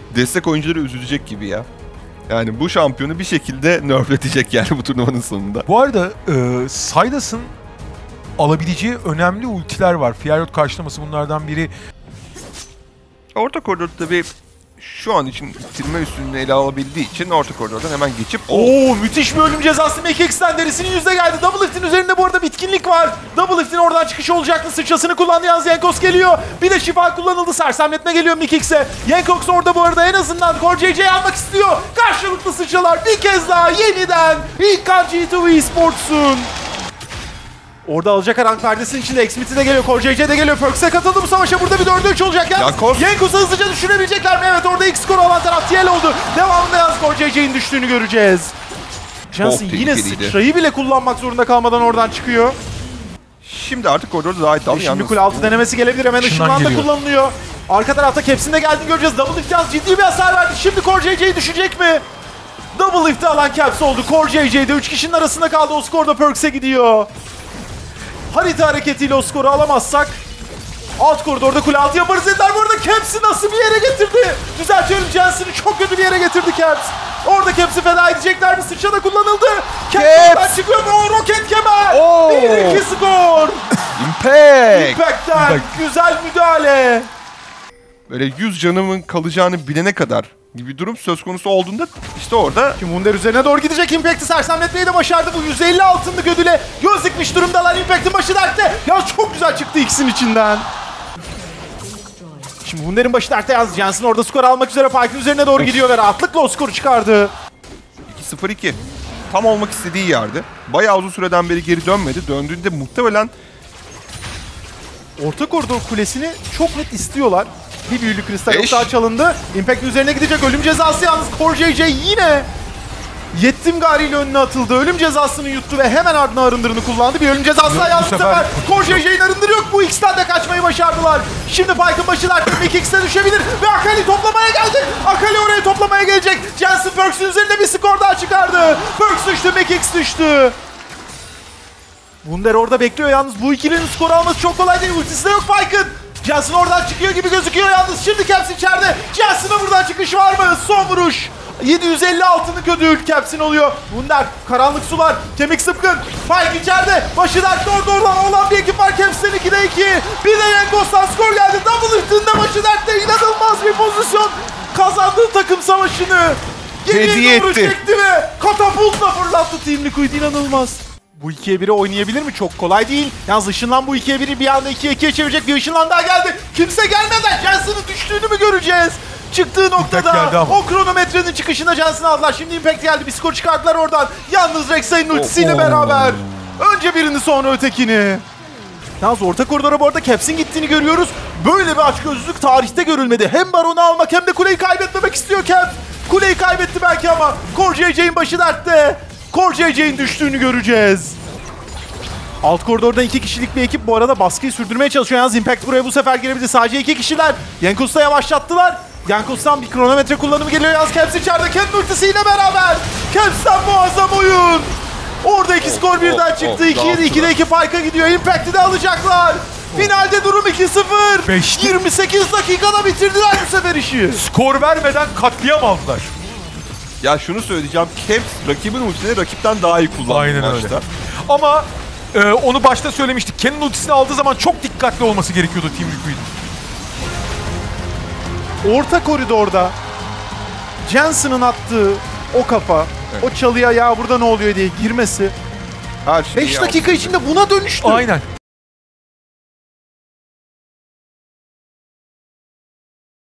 destek oyuncuları üzülecek gibi ya. Yani bu şampiyonu bir şekilde nerfletecek yani bu turnuvanın sonunda. Bu arada Sylas'ın alabileceği önemli ultiler var. Fiyarot karşılaması bunlardan biri. Orta koridorda tabii şu an için bitirme üstünlüğünü ele alabildiği için orta koridordan hemen geçip... Oo, müthiş bir ölüm cezası MKX'ten derisinin yüzde geldi. Double Lift'in üzerinde bu arada bitkinlik var. Double Lift'in oradan çıkışı olacaktı. Sıçrasını kullandı yalnız Jankos geliyor. Bir de şifa kullanıldı. Sersemletme geliyor MKX'e. Jankos orada bu arada en azından Core JJ'yi almak istiyor. Karşılıklı sıçralar bir kez daha yeniden ilk kan G2 Esports'un. Orada alacak rank perdesinin içinde X-Mit'i de geliyor, Core JJ de geliyor. Perks'e katıldı bu savaşa. Burada bir 4'e 3 olacak yalnız. Jankos'u hızlıca düşürebilecekler mi? Evet, orada ilk skoru alan taraf TL oldu. Devamında yalnız Core JJ'in düştüğünü göreceğiz. Jansen yine sıçrayı bile kullanmak zorunda kalmadan oradan çıkıyor. Şimdi artık koridorda daha iddialı. Şimdi kule altı denemesi gelebilir. Hemen ışınlan da kullanılıyor. Arka tarafta Caps'in de geldiğini göreceğiz. Double Lift yalnız ciddi bir hasar verdi. Şimdi Core JJ düşecek mi? Double Lift'i alan Caps oldu. Core JJ'de 3 kişinin arasında kaldı. O skor da Perks'e gidiyor. Harita hareketiyle o skoru alamazsak alt koridorda kule altı yaparız dediler. Bu arada Caps'i nasıl bir yere getirdi? Düzeltiyorum, Jansen'ı çok kötü bir yere getirdi Caps. Orada Caps'i feda edecekler mi? Sıçra da kullanıldı. Caps oradan çıkıyor mu? O roket kemer. 1-2 skor. Impact'ten güzel müdahale. Böyle 100 canımın kalacağını bilene kadar gibi bir durum söz konusu olduğunda işte orada... Şimdi Wunder üzerine doğru gidecek. Impact'i sersemletmeyi de başardı. Bu 150 altınlık ödüle göz dikmiş durumdalar. Impact'in başı dertte. Ya çok güzel çıktı ikisinin içinden. Şimdi Wunder'in başı dertte yalnız. Jansen orada skor almak üzere Pyke'ın üzerine doğru gidiyor ve rahatlıkla o skoru çıkardı. 2-0-2. Tam olmak istediği yerde. Bayağı uzun süreden beri geri dönmedi. Döndüğünde muhtemelen... Orta koridor kulesini çok net istiyorlar. Bir büyülü kristal yok daha çalındı. Impact'in üzerine gidecek. Ölüm cezası yalnız Core JJ yine Yettim Gari ile önüne atıldı. Ölüm cezasını yuttu ve hemen ardına arındırını kullandı. Bir ölüm cezası daha yalnız bu sefer. Core JJ'nin arındırı yok. Bu X'ten de kaçmayı başardılar. Şimdi Pyke'ın başı dertte. X'e düşebilir ve Akali toplamaya geldi. Akali oraya toplamaya gelecek. Jansen Perks'ün üzerinde bir skor daha çıkardı. Perks düştü, X düştü. Wunder orada bekliyor yalnız. Bu ikilinin skoru alması çok kolay değil. Ultisi de yok Pyke'ın. Jansen oradan çıkıyor gibi gözüküyor yalnız. Şimdi Caps içeride. Jansen'a buradan çıkış var mı? Son vuruş. 750 altınlık ödül Caps'in oluyor. Wunder, karanlık sular, kemik sıpkın. Pyke içeride. Başı dertte oradan olan bir ekip var. Caps'ten 2'de 2. Bir de Jankos'tan skor geldi. Double Lift'inde başı dertte. İnanılmaz bir pozisyon. Kazandığı takım savaşını geriye doğru çekti ve katapultla fırlattı Team Liquid. İnanılmaz. Bu 2'ye 1'e oynayabilir mi? Çok kolay değil. Yalnız ışınlan bu 2'ye 1'i bir anda 2'ye 2'ye çevirecek. Bir ışınlan daha geldi. Kimse gelmeden Jansen'ın düştüğünü mü göreceğiz? Çıktığı noktada o kronometrenin çıkışına Jansen'ı aldılar. Şimdi Impact geldi. Bir skor çıkardılar oradan. Yalnız Rek'Sai'nin ultisiyle beraber. Önce birini sonra ötekini. Yalnız orta koridora bu arada Caps'in gittiğini görüyoruz. Böyle bir açgözlülük tarihte görülmedi. Hem Baron'u almak hem de kuleyi kaybetmemek istiyor Caps. Kuleyi kaybetti belki ama Core JJ'in başı dertte. Core JJ'in düştüğünü göreceğiz. Alt koridorda 2 kişilik bir ekip bu arada baskıyı sürdürmeye çalışıyor. Yalnız Impact buraya bu sefer girebildi. Sadece 2 kişiler. Jankos'u yavaşlattılar. Jankos'tan bir kronometre kullanımı geliyor. Yalnız Caps içeride. Kendi ultisiyle beraber. Caps'ten muazzam oyun. Orada 2 skor birden çıktı. 2'ye 2'de 2 Pyke'a gidiyor. Impact'i de alacaklar. Finalde durum 2-0. 28 dakikada bitirdiler bu sefer işi. Skor vermeden katliam aldılar. Ya şunu söyleyeceğim. Caps rakibin ultisini rakipten daha iyi kullandı. Aynen maçta. öyle. Ama onu başta söylemiştik. Kenan ultisini aldığı zaman çok dikkatli olması gerekiyordu Team Liquid'in. Orta koridorda Jansen'ın attığı o kafa, o çalıya ya burada ne oluyor diye girmesi 5 dakika içinde buna dönüştü. Aynen.